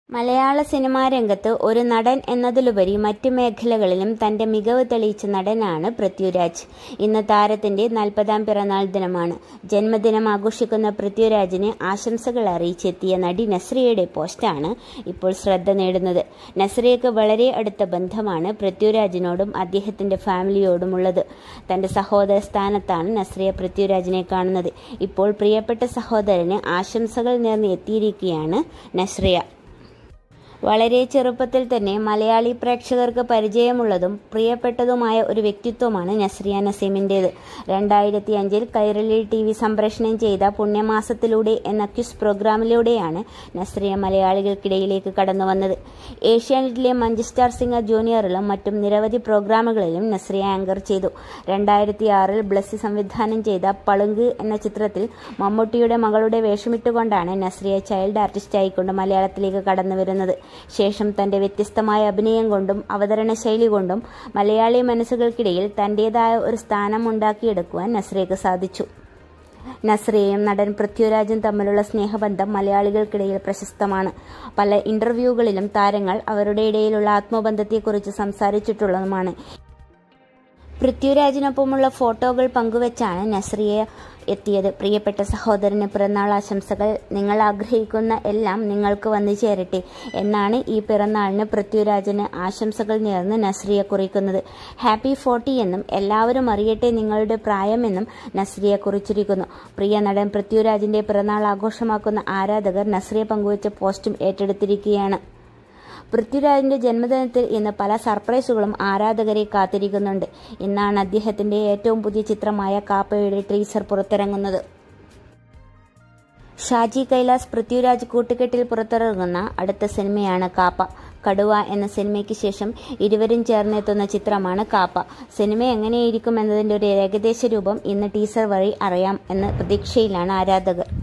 മലയാള cinema രംഗത്ത് ഒരു നടൻ എന്നതിലുപരി മറ്റ് മേഖലകളിലും തന്റെ മികവ് തെളിയിച്ച നടനാണ് പൃഥ്വിരാജ്. ഇന്ന് താരത്തിന്റെ 40ാം പിറന്നാൾ ദിനമാണ്. ജന്മദിനം ആഘോഷിക്കുന്ന പൃഥ്വിരാജിന് ആശംസകൾ അറിയിച്ചെത്തിയ നടി നസ്രിയയുടെ പോസ്റ്റാണ് ഇപ്പോൾ ശ്രദ്ധ നേടുന്നത്. നസ്രിയക്ക് വളരെ അടുത്ത ബന്ധമാണ് പൃഥ്വിരാജിനോടും അദ്ദേഹത്തിന്റെ ഫാമിലിയോടുമുള്ളത്. തന്റെ സഹോദര സ്ഥാനത്താണ് നസ്രിയ പൃഥ്വിരാജിനെ കാണുന്നത്. ഇപ്പോൾ പ്രിയപ്പെട്ട സഹോദരന് ആശംസകൾ നേർന്ന് എത്തിയിരിക്കുകയാണ് നസ്രിയ. വളരെ ചെറുപ്പത്തിൽ തന്നെ മലയാളി പ്രേക്ഷകർക്ക് പരിചയമുള്ളതും പ്രിയപ്പെട്ടതുമായ ഒരു വ്യക്തിത്വമാണ് നസ്രിയ നസീമിൻ്റേത്. 2005 കൈരളി TV സംപ്രേഷണം ചെയ്ത പുണ്യമാസത്തിലൂടെ എന്ന ക്വിസ് പ്രോഗ്രാമിലൂടെയാണ് നസ്രിയ മലയാളികൾക്കിടയിലേക്ക് കടന്നു വന്നത്. ഏഷ്യാനെറ്റിലെ മഞ്ജു സ്റ്റാർ സിംഗർ ജൂനിയറിലും മറ്റും നിരവധി പ്രോഗ്രാമുകളിലും നസ്രിയ ആങ്കർ ചെയ്തു. 2006 ബ്ലസ്സി സംവിധാനം ചെയ്ത പളുങ്ക് എന്ന ചിത്രത്തിൽ മമ്മൂട്ടിയുടെ മകളുടെ വേഷമിട്ടുകൊണ്ടാണ് നസ്രിയ ചൈൽഡ് ആർട്ടിസ്റ്റായിക്കൊണ്ട് മലയാളത്തിലേക്ക് കടന്നു വരുന്നത്. ശേഷം തന്റെ വ്യത്യസ്തമായ അഭിനയം കൊണ്ടും അവതരണ ശൈലി കൊണ്ടും മലയാളി മനസ്സുകൾക്കിടയിൽ തന്റേതായ ഒരു സ്ഥാനം ഉണ്ടാക്കിയെടുക്കുവാൻ നസ്രിയക്ക് സാധിച്ചു. നസ്രിയയും നടൻ പൃഥ്വിരാജും തമ്മിലുള്ള സ്നേഹബന്ധം മലയാളികൾക്കിടയിൽ പ്രശസ്തമാണ്. പല ഇന്റർവ്യൂകളിലും താരങ്ങൾ അവരുടെ ഇടയിലുള്ള ആത്മബന്ധത്തെക്കുറിച്ച് സംസാരിച്ചിട്ടുള്ളതുമാണ്. പൃഥ്വിരാജിനൊപ്പമുള്ള ഫോട്ടോകൾ പങ്കുവച്ചാണ് നസ്രിയ എത്തിയത്. പ്രിയപ്പെട്ട സഹോദരന് പിറന്നാൾ ആശംസകൾ. നിങ്ങൾ ആഗ്രഹിക്കുന്ന എല്ലാം നിങ്ങൾക്ക് വന്നു ചേരട്ടെ എന്നാണ് ഈ പിറന്നാളിന് പൃഥ്വിരാജിന് ആശംസകൾ നേർന്ന് നസ്രിയ കുറിക്കുന്നത്. ഹാപ്പി 40 എന്നും എല്ലാവരും അറിയട്ടെ നിങ്ങളുടെ പ്രായമെന്നും നസ്രിയ കുറിച്ചിരിക്കുന്നു. പ്രിയ നടൻ പൃഥ്വിരാജിന്റെ പിറന്നാൾ ആഘോഷമാക്കുന്ന ആരാധകർ നസ്രിയ പങ്കുവച്ച പോസ്റ്റും ഏറ്റെടുത്തിരിക്കുകയാണ്. പൃഥ്വിരാജിന്റെ ജന്മദിനത്തിൽ ഇന്ന് പല സർപ്രൈസുകളും ആരാധകരെ കാത്തിരിക്കുന്നുണ്ട്. ഇന്നാണ് അദ്ദേഹത്തിന്റെ ഏറ്റവും പുതിയ ചിത്രമായ കാപ്പയുടെ ടീസർ പുറത്തിറങ്ങുന്നത്. ഷാജി കൈലാസ് പൃഥ്വിരാജ് കൂട്ടുകെട്ടിൽ പുറത്തിറങ്ങുന്ന അടുത്ത സിനിമയാണ് കാപ്പ. കടുവ എന്ന സിനിമയ്ക്ക് ശേഷം ഇരുവരും ചേർന്നെത്തുന്ന ചിത്രമാണ് കാപ്പ. സിനിമ എങ്ങനെയിരിക്കും എന്നതിന്റെ ഒരു ഏകദേശ രൂപം ഇന്ന് ടീസർ വഴി അറിയാം എന്ന പ്രതീക്ഷയിലാണ് ആരാധകർ.